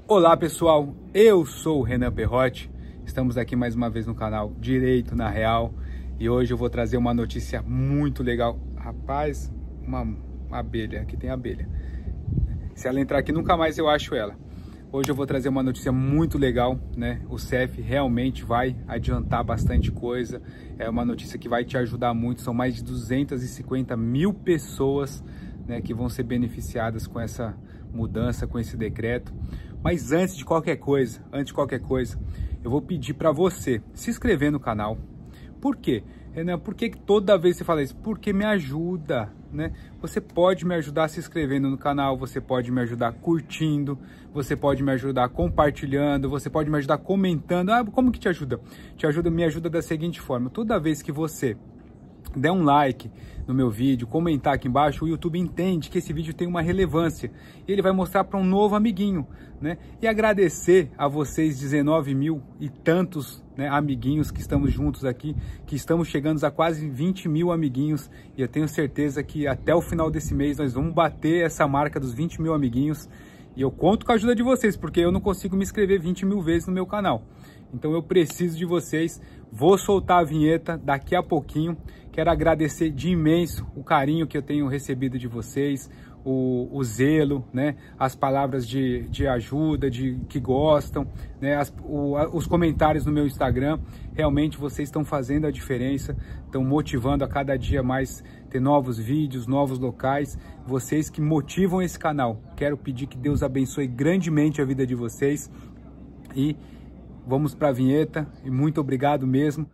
Olá pessoal, eu sou o Renan Perrotti, estamos aqui mais uma vez no canal Direito na Real e hoje eu vou trazer uma notícia muito legal. Rapaz, uma abelha, aqui tem abelha, se ela entrar aqui nunca mais eu acho ela. Hoje eu vou trazer uma notícia muito legal, né? O CEF realmente vai adiantar bastante coisa, é uma notícia que vai te ajudar muito, são mais de 250 mil pessoas, né, que vão ser beneficiadas com essa mudança, com esse decreto. Mas antes de qualquer coisa, eu vou pedir para você se inscrever no canal. Por quê? Renan, por que toda vez você fala isso? Porque me ajuda, né? Você pode me ajudar se inscrevendo no canal, você pode me ajudar curtindo, você pode me ajudar compartilhando, você pode me ajudar comentando. Ah, como que te ajuda? Me ajuda da seguinte forma: toda vez que você der um like no meu vídeo, comentar aqui embaixo, o YouTube entende que esse vídeo tem uma relevância e ele vai mostrar para um novo amiguinho, né? E agradecer a vocês 19 mil e tantos, né, amiguinhos que estamos juntos aqui, que estamos chegando a quase 20 mil amiguinhos e eu tenho certeza que até o final desse mês nós vamos bater essa marca dos 20 mil amiguinhos e eu conto com a ajuda de vocês, porque eu não consigo me inscrever 20 mil vezes no meu canal. Então eu preciso de vocês, vou soltar a vinheta daqui a pouquinho. Quero agradecer de imenso o carinho que eu tenho recebido de vocês, o zelo, né? As palavras de ajuda, que gostam, né? Os comentários no meu Instagram. Realmente vocês estão fazendo a diferença, estão motivando a cada dia mais ter novos vídeos, novos locais. Vocês que motivam esse canal. Quero pedir que Deus abençoe grandemente a vida de vocês e vamos para a vinheta e muito obrigado mesmo.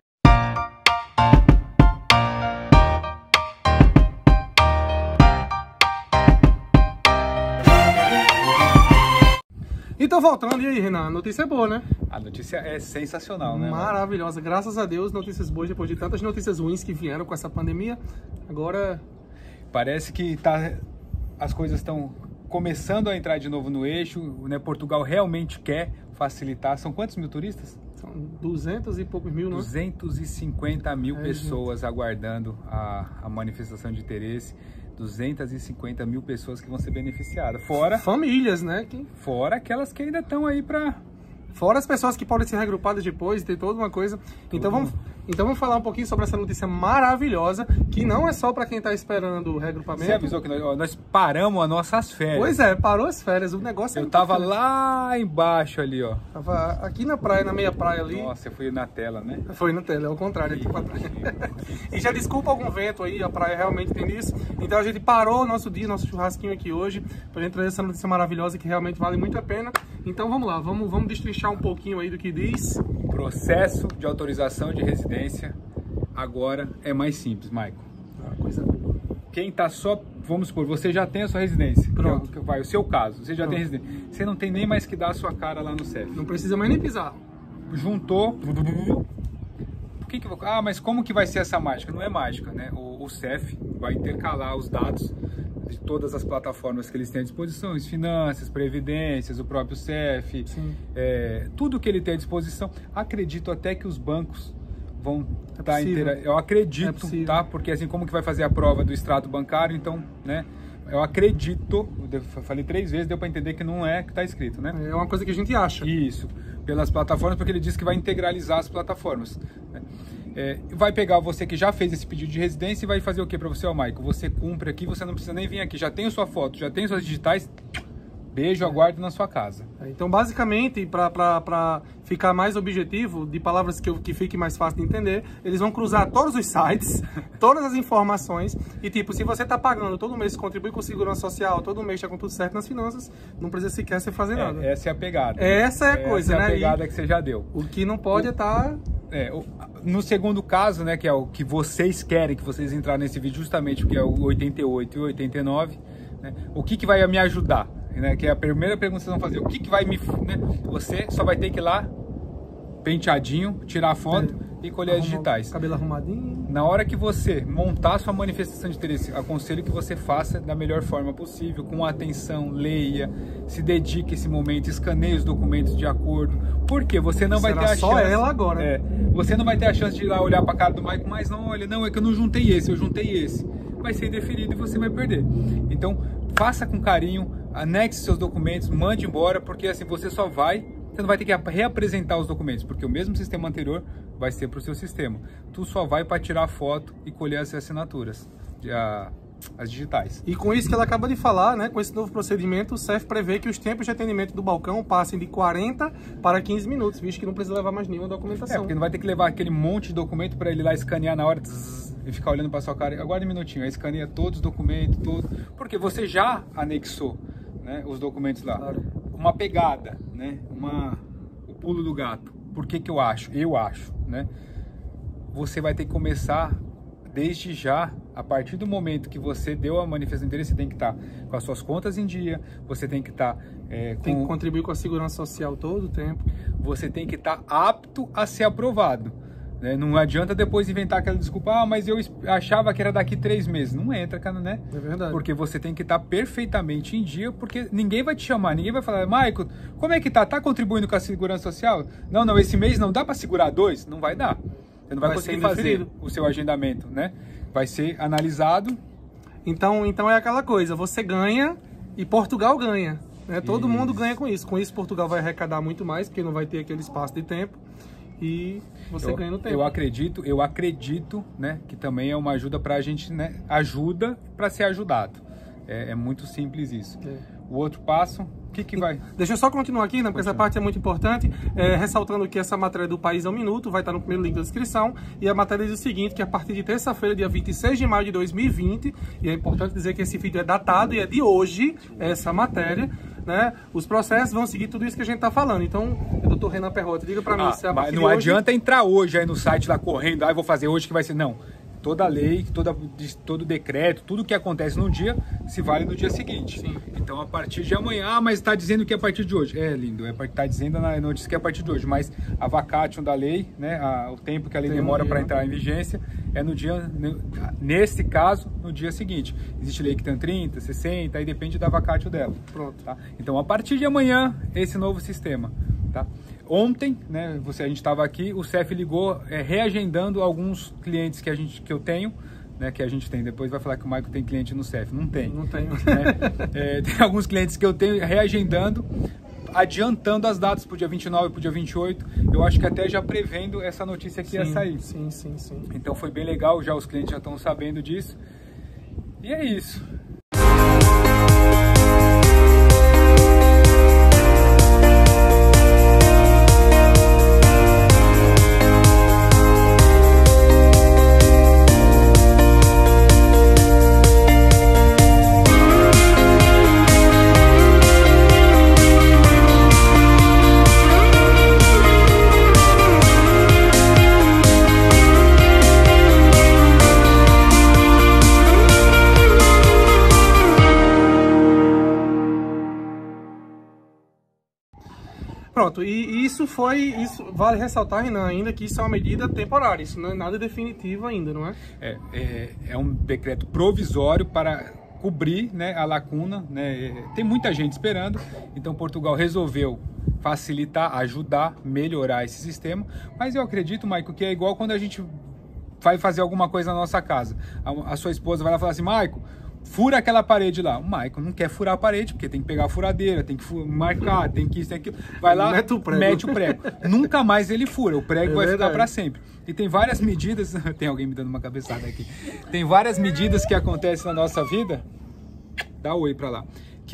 Então, voltando, e aí, Renan? A notícia é boa, né? A notícia é sensacional, né? Maravilhosa. Graças a Deus, notícias boas depois de tantas notícias ruins que vieram com essa pandemia. Agora... parece que as coisas estão começando a entrar de novo no eixo, né? Portugal realmente quer facilitar. São quantos mil turistas? São 200 e poucos mil, né? 250 mil pessoas aguardando a manifestação de interesse. 250 mil pessoas que vão ser beneficiadas. Fora famílias, né? Fora aquelas que ainda estão aí para... fora as pessoas que podem ser regrupadas depois, tem toda uma coisa. Então vamos falar um pouquinho sobre essa notícia maravilhosa, que não é só para quem está esperando o regrupamento. Você avisou que nós paramos as nossas férias. Pois é, parou as férias, o negócio... eu tava lá embaixo ali, ó. Tava aqui na praia, na meia praia ali. Nossa, eu fui na tela, né? Foi na tela, é o contrário aqui pra praia. E já desculpa algum vento aí, a praia realmente tem isso. Então a gente parou o nosso dia, nosso churrasquinho aqui hoje, pra gente trazer essa notícia maravilhosa que realmente vale muito a pena. Então vamos lá, vamos destrinchar um pouquinho aí do que diz. O processo de autorização de residência agora é mais simples, Maicon. Coisa boa. Quem tá só, vamos supor, você já tem a sua residência. Pronto. Que vai o seu caso, você já tem residência. Você não tem nem mais que dar a sua cara lá no CEF. Não precisa mais nem pisar. Juntou. Ah, mas como que vai ser essa mágica? Não é mágica, né? O CEF vai intercalar os dados de todas as plataformas que eles têm à disposição, as finanças, previdências, o próprio CEF, tudo que ele tem à disposição. Acredito até que os bancos vão estar eu acredito, tá? Porque assim, como que vai fazer a prova do extrato bancário, então, né? Eu acredito, eu falei 3 vezes, deu para entender que não é que está escrito, né? É uma coisa que a gente acha. Isso, pelas plataformas, porque ele disse que vai integralizar as plataformas, né? Vai pegar você que já fez esse pedido de residência e vai fazer o que para você, ó, Maicon? Você cumpre aqui, você não precisa nem vir aqui, já tem a sua foto, já tem suas digitais, beijo, aguardo na sua casa. Então, basicamente, para ficar mais objetivo, de palavras que fique mais fácil de entender, eles vão cruzar todos os sites, todas as informações, e tipo, se você está pagando todo mês, contribui com segurança social, todo mês está com tudo certo nas finanças, não precisa sequer você fazer nada. Essa é a pegada. Essa é a coisa, né? Essa é a pegada que você já deu. O que não pode estar... no segundo caso, né, que é o que vocês querem, que vocês entrarem nesse vídeo justamente, que é o 88 e o 89, né, o que vai me ajudar? Né, que é a primeira pergunta que vocês vão fazer. O que vai me... né, você só vai ter que ir lá, penteadinho, tirar a foto e colher as digitais. Cabelo arrumadinho. Na hora que você montar sua manifestação de interesse, aconselho que você faça da melhor forma possível, com atenção, leia, se dedique a esse momento, escaneie os documentos de acordo, porque você não vai ter a chance... só ela agora. Você não vai ter a chance de ir lá olhar para a cara do Maicon, mas não, olha, não, é que eu não juntei esse, eu juntei esse. Vai ser indeferido e você vai perder. Então, faça com carinho, anexe seus documentos, mande embora, porque assim você não vai ter que reapresentar os documentos, porque o mesmo sistema anterior vai ser para o seu sistema. Tu só vai para tirar foto e colher as assinaturas, as digitais. E com isso que ela acaba de falar, né, com esse novo procedimento, o CEF prevê que os tempos de atendimento do balcão passem de 40 para 15 minutos, visto que não precisa levar mais nenhuma documentação. Porque não vai ter que levar aquele monte de documento para ele lá escanear na hora e ficar olhando para sua cara. Aguarda um minutinho, aí escaneia todos os documentos, porque você já anexou, né, os documentos lá. Claro. Uma pegada, né, o pulo do gato. Por que que eu acho, né? Você vai ter que começar desde já, a partir do momento que você deu a manifestação de interesse, você tem que estar com as suas contas em dia, você tem que estar... tem que contribuir com a segurança social todo o tempo. Você tem que estar apto a ser aprovado, né? Não adianta depois inventar aquela desculpa, mas eu achava que era daqui 3 meses. Não entra, cara, né? É verdade. Porque você tem que estar perfeitamente em dia, porque ninguém vai te chamar, ninguém vai falar, Maico, como é que tá? Tá contribuindo com a segurança social? Não, esse mês não dá para segurar 2? Não vai dar. Você não vai conseguir fazer o seu agendamento, né? Vai ser analisado. Então é aquela coisa, você ganha e Portugal ganha, né? Todo mundo ganha com isso. Com isso Portugal vai arrecadar muito mais, porque não vai ter aquele espaço de tempo e você ganha no tempo. Eu acredito, né, que também é uma ajuda para a gente, né? Ajuda para ser ajudado. É muito simples isso. O outro passo, o que vai? Deixa eu só continuar aqui, né, porque essa parte é muito importante, ressaltando que essa matéria do País ao Minuto vai estar no primeiro link da descrição, e a matéria diz o seguinte, que a partir de terça-feira, dia 26 de maio de 2020, e é importante dizer que esse vídeo é datado e é de hoje, essa matéria, né, os processos vão seguir tudo isso que a gente está falando. Então, doutor Renan Perrotti, diga para mim se a partir não de adianta entrar hoje aí no site lá correndo, vou fazer hoje que vai ser, não. Toda lei, todo decreto, tudo que acontece num dia, se vale no dia seguinte. Sim. Então, a partir de amanhã, mas está dizendo que é a partir de hoje. É, lindo, está dizendo na notícia que é a partir de hoje, mas a vacatio da lei, né, o tempo que a lei demora para entrar em vigência, é no dia, nesse caso, no dia seguinte. Existe lei que tem 30, 60, aí depende da vacatio dela. Pronto. Tá? Então, a partir de amanhã, esse novo sistema, tá? Ontem, né, a gente estava aqui, o CEF ligou reagendando alguns clientes que eu tenho, né, que a gente tem. Depois vai falar que o Maico tem cliente no CEF. Não tem. Não tenho. Né? Tem alguns clientes que eu tenho reagendando, adiantando as datas para o dia 29, para o dia 28. Eu acho que até já prevendo essa notícia que ia sair. Sim. Então foi bem legal, os clientes já estão sabendo disso. E é isso. Pronto, e isso vale ressaltar, Renan, ainda que isso é uma medida temporária, isso não é nada definitivo ainda, não é? É um decreto provisório para cobrir, né, a lacuna, né? Tem muita gente esperando, então Portugal resolveu facilitar, ajudar, melhorar esse sistema, mas eu acredito, Maico, que é igual quando a gente vai fazer alguma coisa na nossa casa. A sua esposa vai lá falar assim, Maico, fura aquela parede lá. O Maico não quer furar a parede, porque tem que pegar a furadeira, tem que marcar, tem que isso, tem aquilo. Vai lá, mete o prego. Nunca mais ele fura, o prego vai ficar para sempre. E tem várias medidas, tem alguém me dando uma cabeçada aqui. Tem várias medidas que acontecem na nossa vida, dá oi para lá,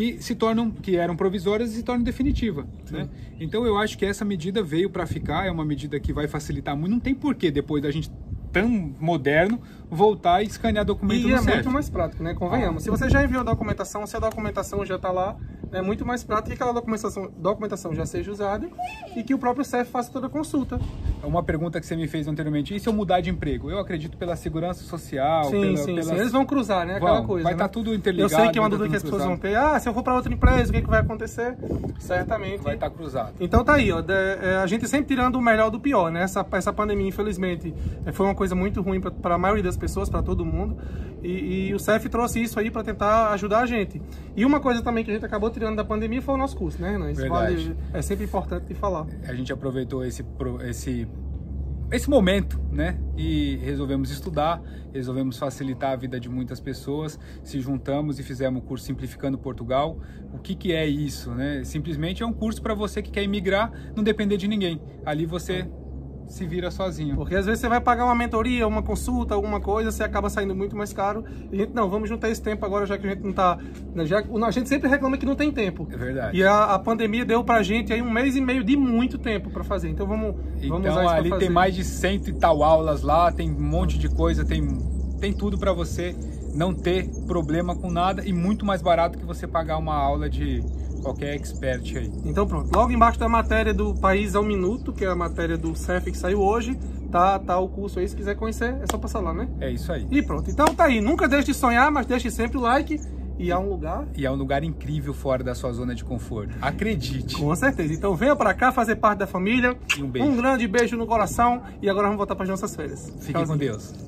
que eram provisórias e se tornam definitiva, né? Então eu acho que essa medida veio para ficar, é uma medida que vai facilitar muito, não tem porquê depois da gente tão moderno voltar e escanear documento no CEF. E é muito mais prático, né? Convenhamos. Se você já enviou a documentação, se a documentação já está lá, é muito mais prático que aquela documentação já seja usada e que o próprio CEF faça toda a consulta. Uma pergunta que você me fez anteriormente, e se eu mudar de emprego? Eu acredito pela segurança social, sim. Eles vão cruzar, né? Aquela coisa. Vai estar tudo interligado. Eu sei que é uma dúvida que as pessoas vão ter. Se eu for para outra empresa, o que vai acontecer? Certamente. Vai estar cruzado. Então tá aí, ó. A gente sempre tirando o melhor do pior, né? Essa pandemia, infelizmente, foi uma coisa muito ruim para a maioria das pessoas, para todo mundo. E o CEF trouxe isso aí para tentar ajudar a gente. E uma coisa também que a gente acabou tirando da pandemia foi o nosso curso, né, Renan? Isso é sempre importante de falar. A gente aproveitou esse esse momento, né? E resolvemos estudar, resolvemos facilitar a vida de muitas pessoas, se juntamos e fizemos o curso Simplificando Portugal. O que é isso, né? Simplesmente é um curso para você que quer imigrar, não depender de ninguém. Ali você se vira sozinho. Porque às vezes você vai pagar uma mentoria, uma consulta, alguma coisa, você acaba saindo muito mais caro. E a gente, não, vamos juntar esse tempo agora, já que a gente não tá... a gente sempre reclama que não tem tempo. É verdade. E a pandemia deu pra gente aí 1 mês e meio de muito tempo pra fazer. Então vamos usar isso pra ali fazer. Tem mais de 100 e tal aulas lá, tem um monte de coisa, tem tudo pra você não ter problema com nada e muito mais barato que você pagar uma aula de qualquer expert aí. Então pronto, logo embaixo da matéria do País ao Minuto, que é a matéria do CEF que saiu hoje, tá o curso aí, se quiser conhecer, é só passar lá, né? É isso aí. E pronto, então tá aí, nunca deixe de sonhar, mas deixe sempre o like, e é um lugar... E é um lugar incrível fora da sua zona de conforto, acredite. Com certeza, então venha pra cá fazer parte da família, E um beijo. Um grande beijo no coração, e agora vamos voltar para as nossas férias. Fiquem com Deus.